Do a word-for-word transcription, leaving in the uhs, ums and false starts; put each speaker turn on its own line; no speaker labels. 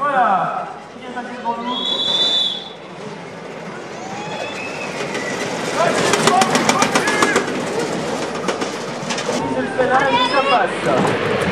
Voilà, qui est passé devant nous? Il se le fait là et ça passe.